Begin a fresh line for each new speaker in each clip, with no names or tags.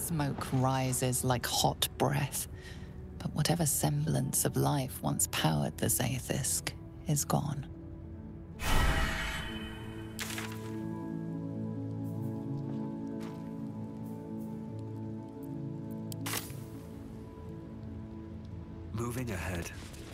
Smoke rises like hot breath, but whatever semblance of life once powered the Zaith'isk is gone.
Moving ahead.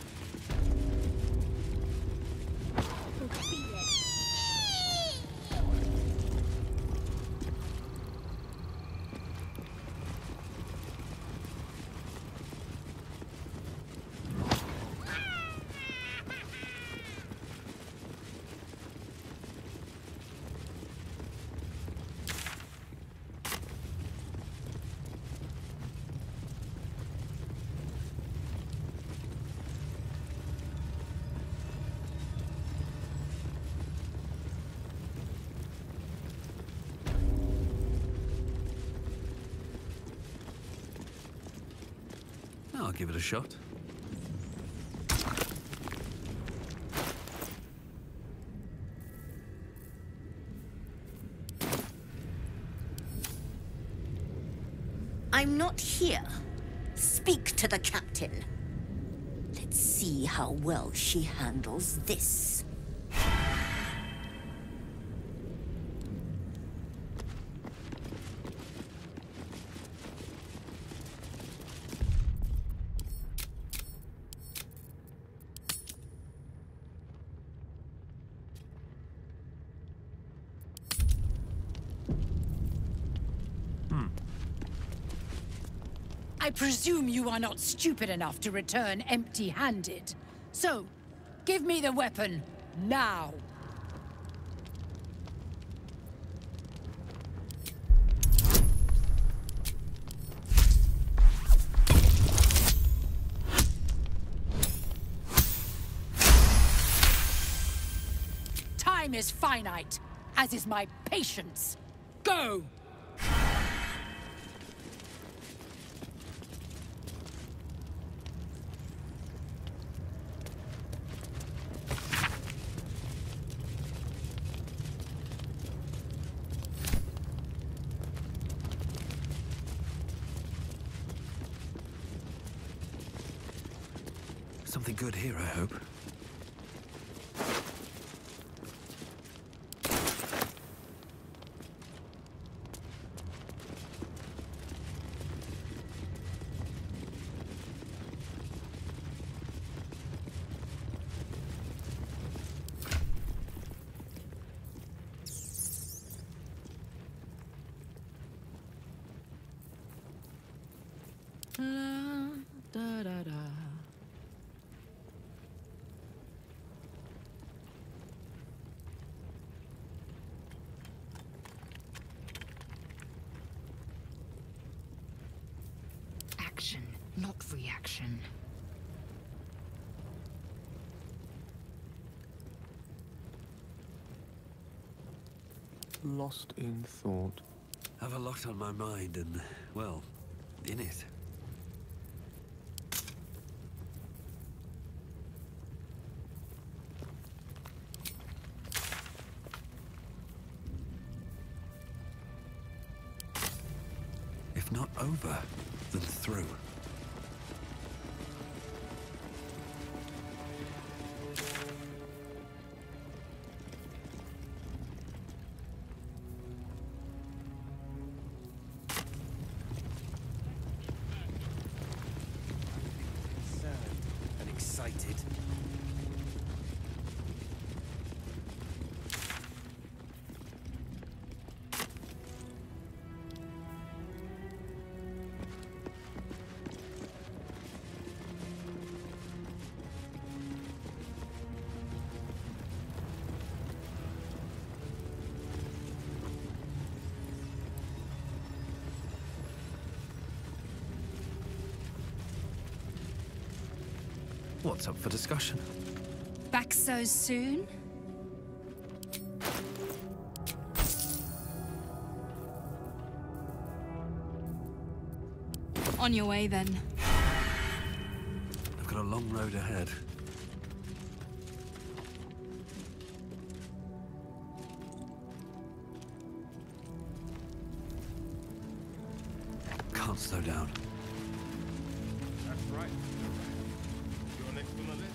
I'll give it a shot.
I'm not here. Speak to the captain. Let's see how well she handles this.
I presume you are not stupid enough to return empty-handed. So, give me the weapon, now! Time is finite, as is my patience. Go!
Something good here, I hope.
Action, not reaction.
Lost in thought.
Have a lot on my mind and, well, in it. If not over, then through. And excited. What's up for discussion?
Back so soon? On your way, then.
I've got a long road ahead. can't slow down.
That's right. You're next on the list.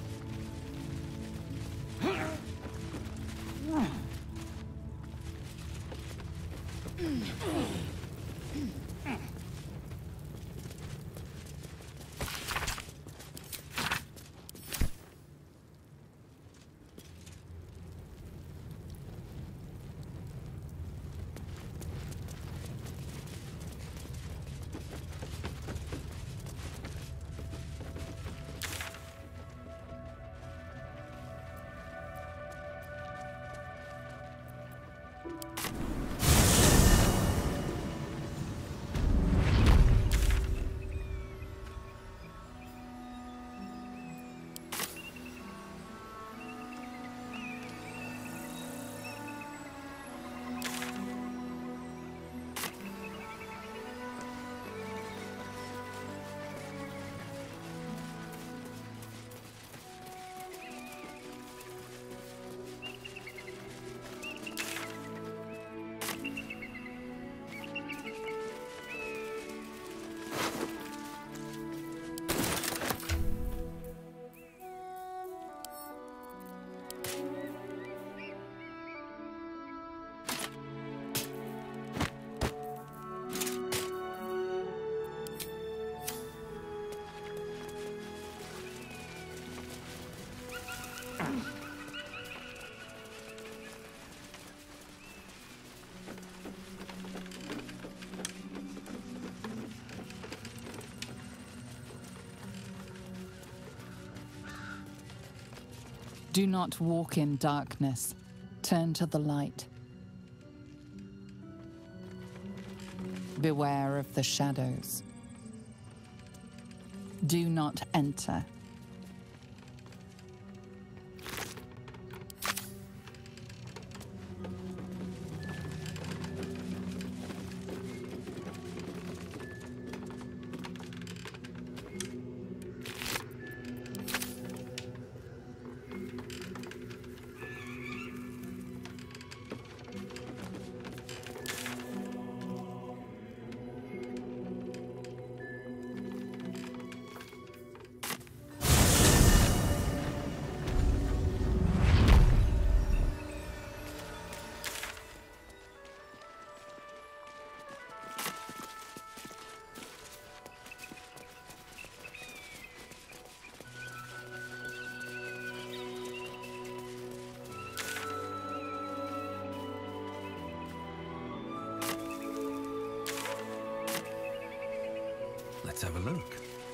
Do not walk in darkness. Turn to the light. Beware of the shadows. Do not enter.
Let's have a look.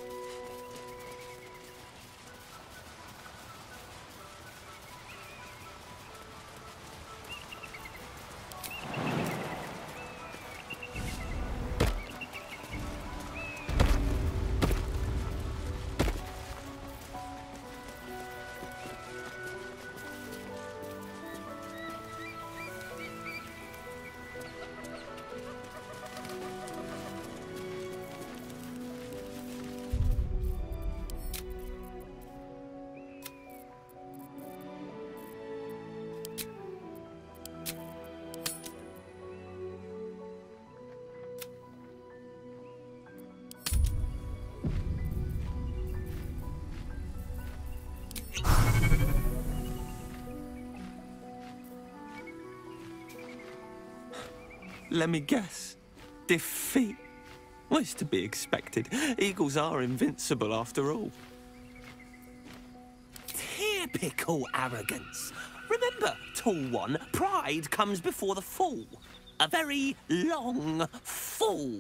Let me guess. Defeat. Well, it's to be expected. Eagles are invincible after all. Typical arrogance. Remember, Tall One, pride comes before the fall. A very long fall.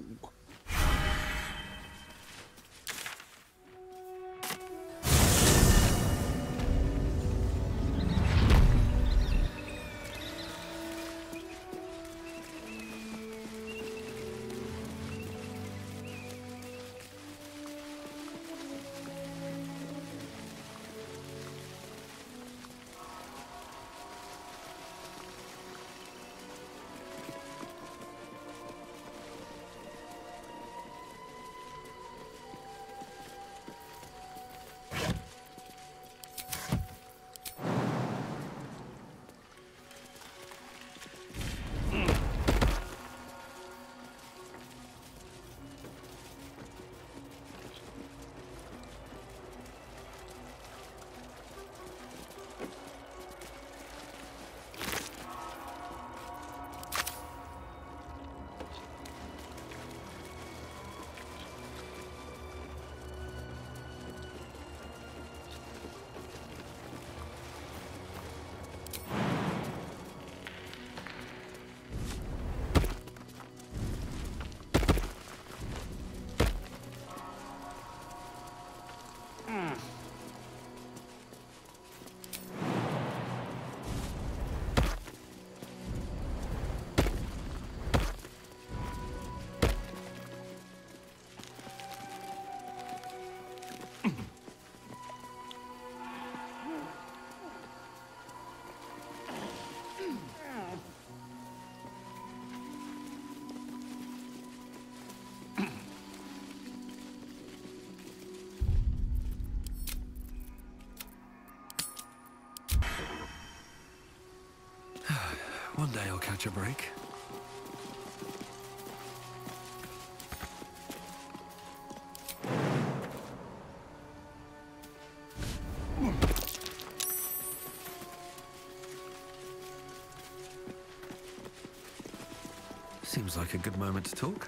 One day I'll catch a break. Seems like a good moment to talk.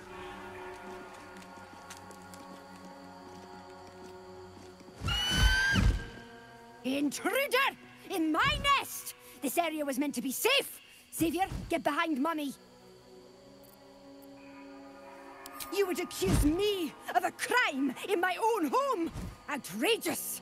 Intruder! In my nest! This area was meant to be safe! Xavier, get behind Mummy! You would accuse me of a crime in my own home! Outrageous!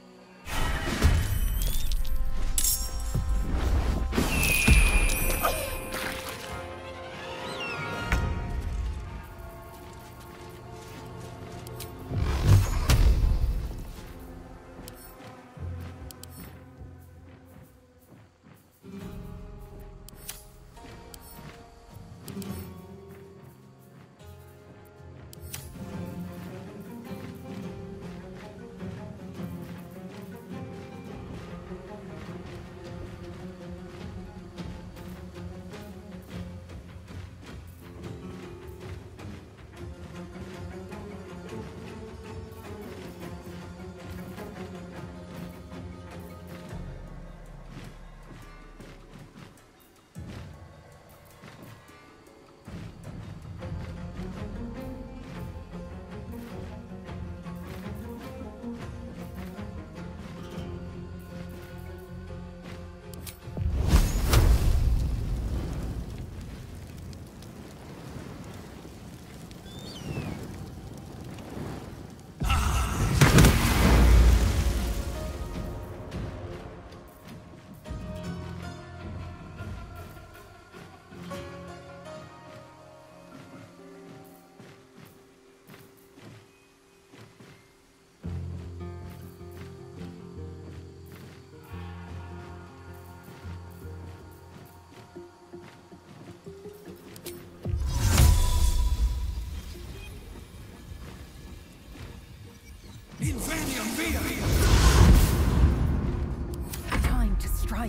Time to strike.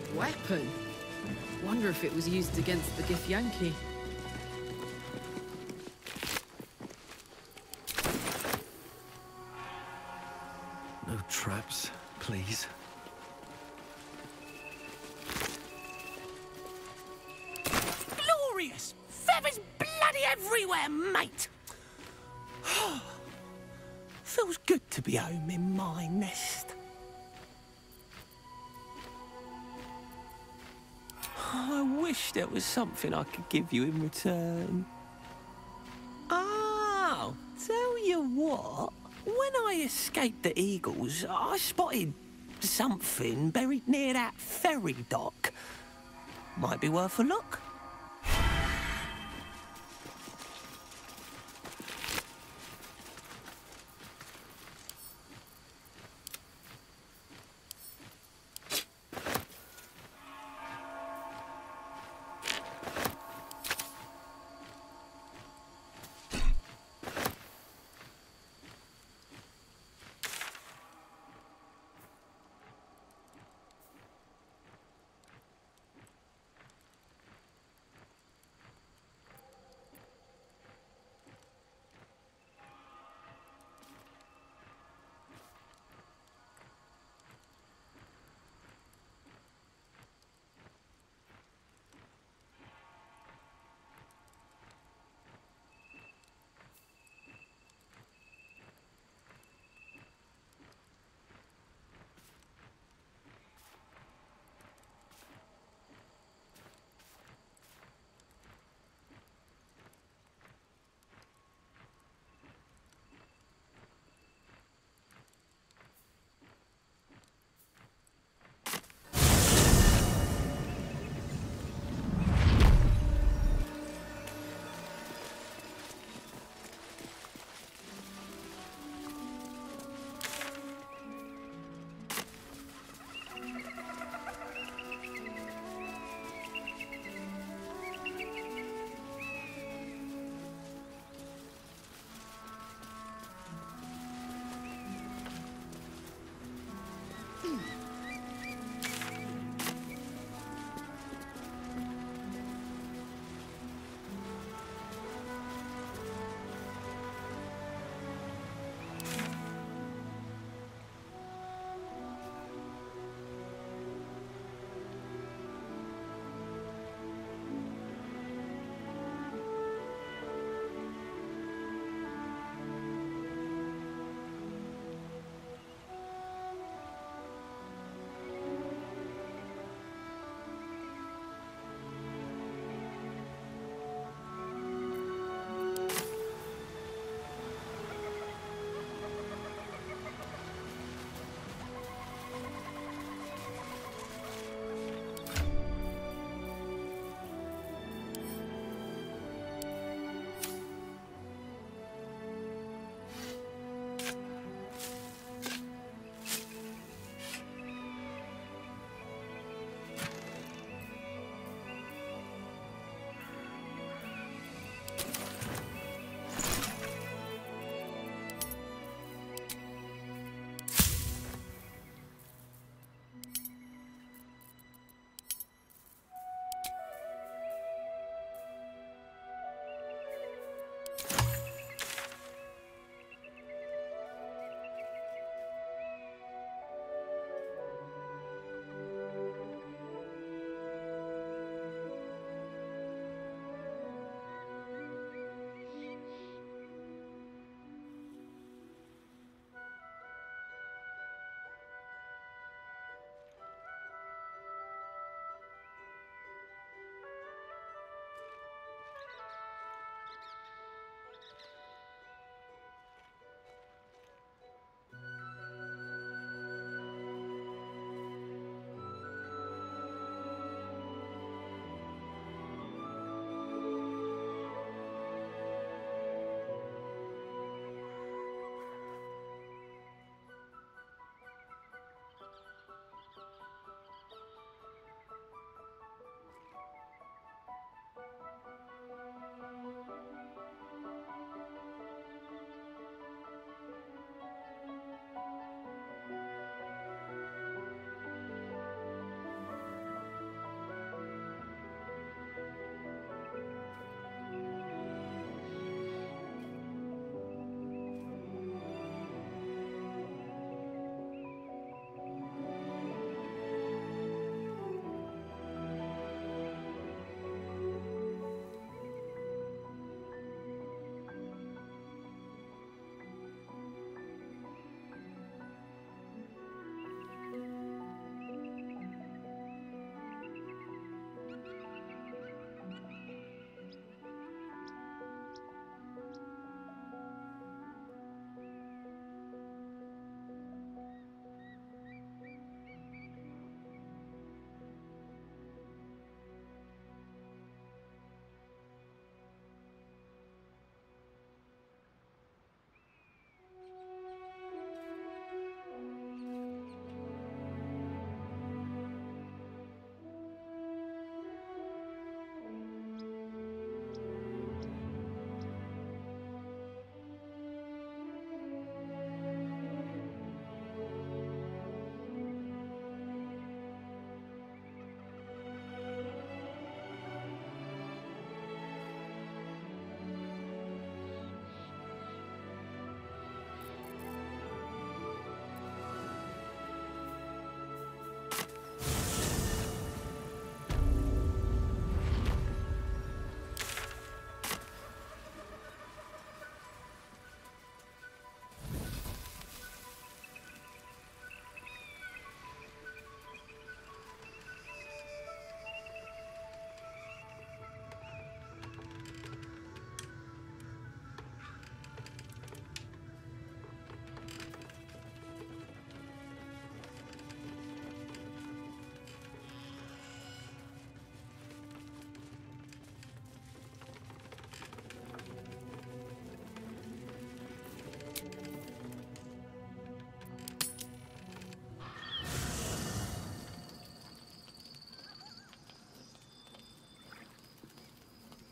weapon? Wonder if it was used against the Githyanki.
No traps, please.
Glorious! Feathers bloody everywhere, mate! Feels good to be home in my nest. I wish there was something I could give you in return. Oh, tell you what, when I escaped the eagles, I spotted something buried near that ferry dock. Might be worth a look.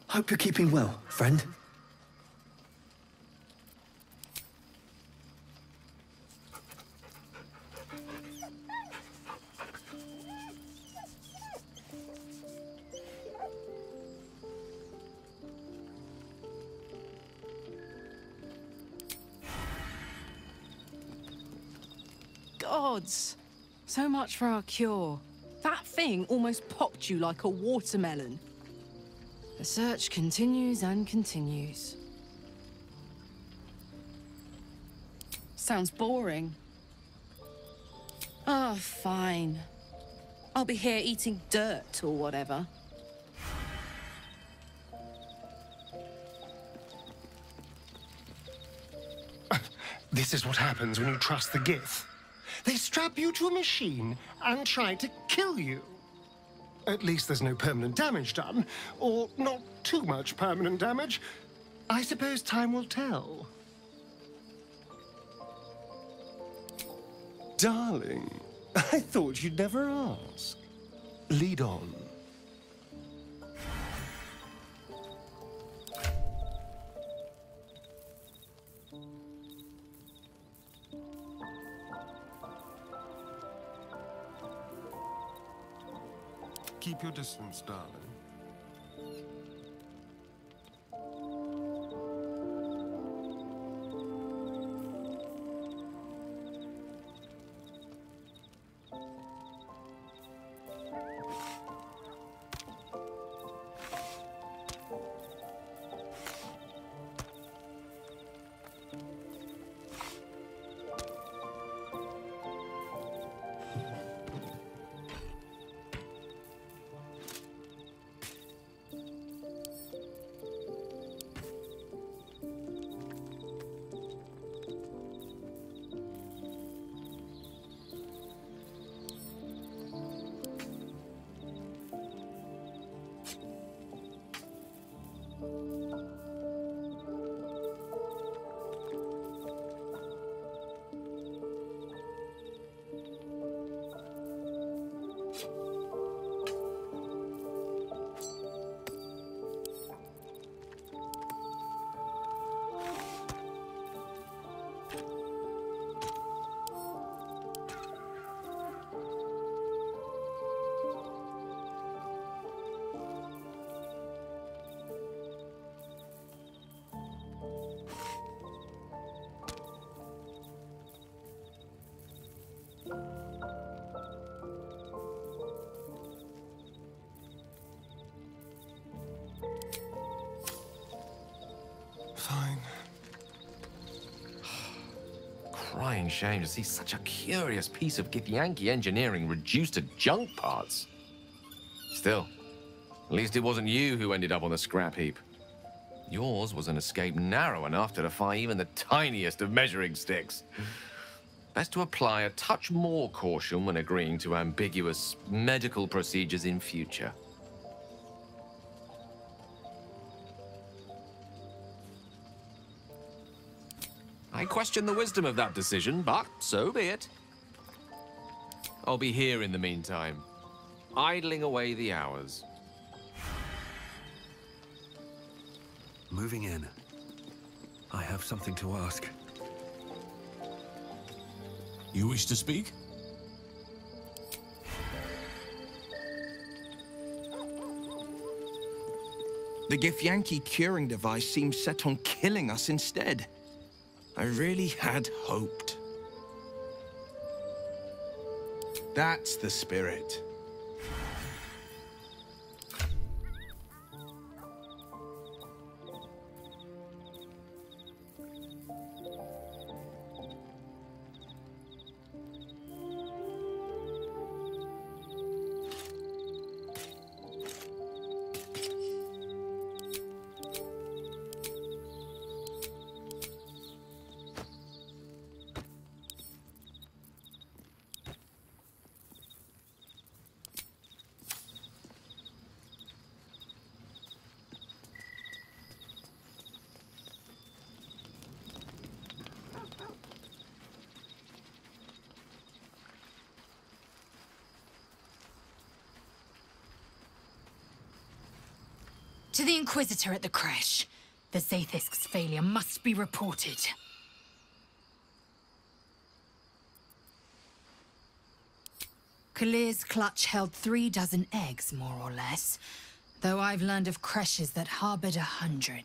Hope you're keeping well, friend.
Gods! So much for our cure. That thing almost popped you like a watermelon. The search continues and continues. Sounds boring. Oh, fine. I'll be here eating dirt or whatever.
This is what happens when you trust the Gith. They strap you to a machine and try to kill you. At least there's no permanent damage done, or not too much permanent damage. I suppose time will tell. Darling, I thought you'd never ask. Lead on. Keep your distance, darling. Fine.
Crying shame to see such a curious piece of Githyanki engineering reduced to junk parts. Still, at least it wasn't you who ended up on the scrap heap. Yours was an escape narrow enough to defy even the tiniest of measuring sticks. Best to apply a touch more caution when agreeing to ambiguous medical procedures in future. I question the wisdom of that decision, but so be it. I'll be here in the meantime, idling away the hours.
Moving in. I have something to ask.
You wish to speak?
The Githyanki curing device seems set on killing us instead. I really had hoped. That's the spirit.
To the Inquisitor at the creche. The Zaithisk's failure must be reported. Kalir's clutch held 36 eggs, more or less. Though I've learned of creches that harbored 100.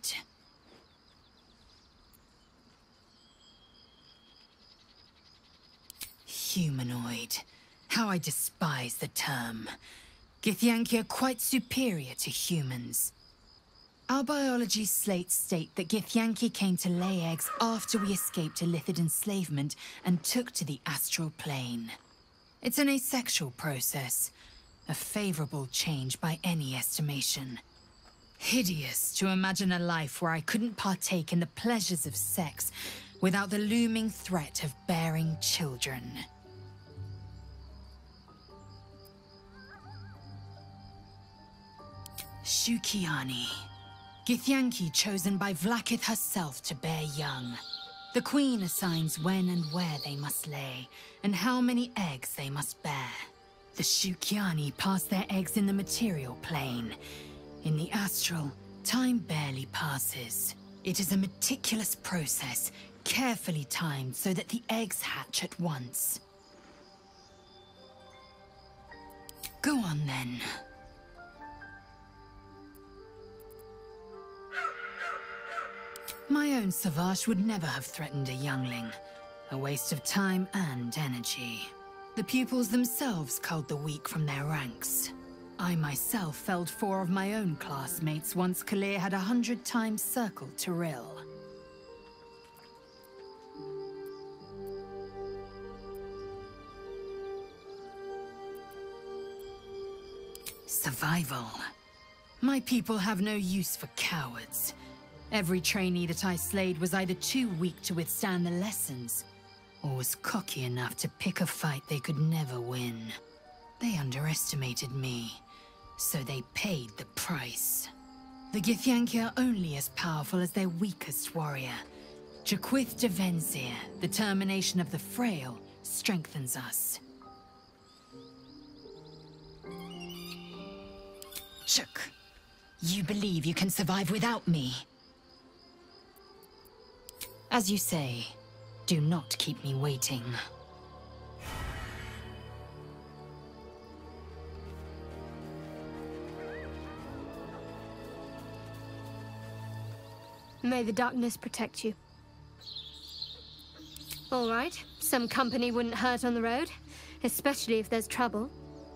Humanoid. How I despise the term. Githyanki are quite superior to humans. Our biology slates state that Githyanki came to lay eggs after we escaped Illithid enslavement and took to the astral plane. It's an asexual process, a favorable change by any estimation. Hideous to imagine a life where I couldn't partake in the pleasures of sex without the looming threat of bearing children. Shukiani. Githyanki chosen by Vlaakith herself to bear young. The Queen assigns when and where they must lay, and how many eggs they must bear. The Shukiani pass their eggs in the material plane. In the astral, time barely passes. It is a meticulous process, carefully timed so that the eggs hatch at once. Go on then. My own Savage would never have threatened a youngling. A waste of time and energy. The pupils themselves culled the weak from their ranks. I myself felled 4 of my own classmates once Kalir had 100 times circled Tyrell. Survival. My people have no use for cowards. Every trainee that I slayed was either too weak to withstand the lessons, or was cocky enough to pick a fight they could never win. They underestimated me, so they paid the price. The Githyanki are only as powerful as their weakest warrior. Jaquith de Venzir, the termination of the frail, strengthens us. Chuk, you believe you can survive without me? As you say, do not keep me waiting.
May the darkness protect you. All right, some company wouldn't hurt on the road, especially if there's trouble.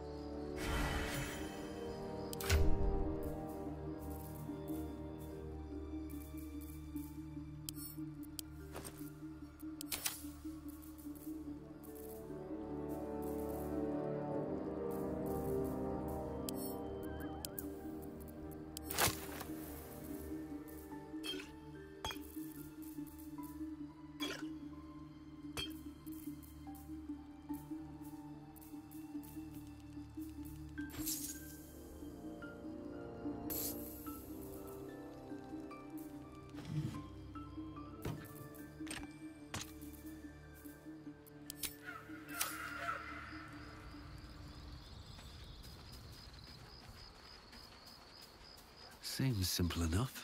Seems simple enough.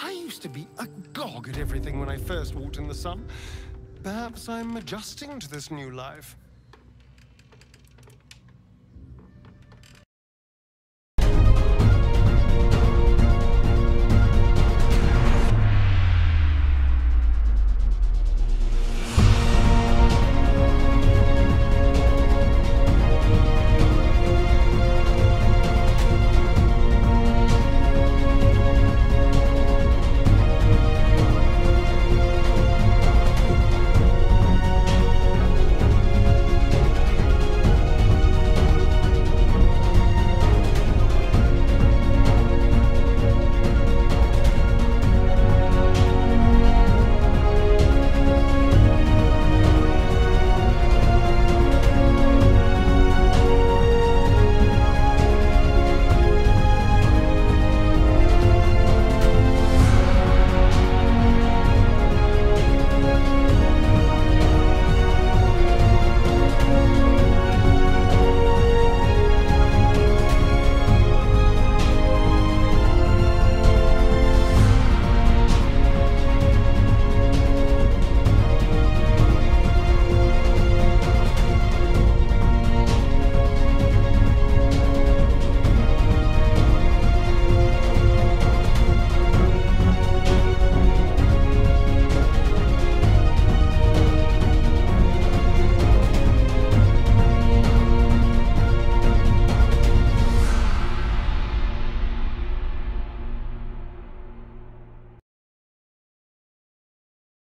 I used to be agog at everything when I first walked in the sun. Perhaps I'm adjusting to this new life.